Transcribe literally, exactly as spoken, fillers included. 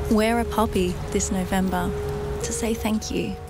Wear a poppy this November to say thank you.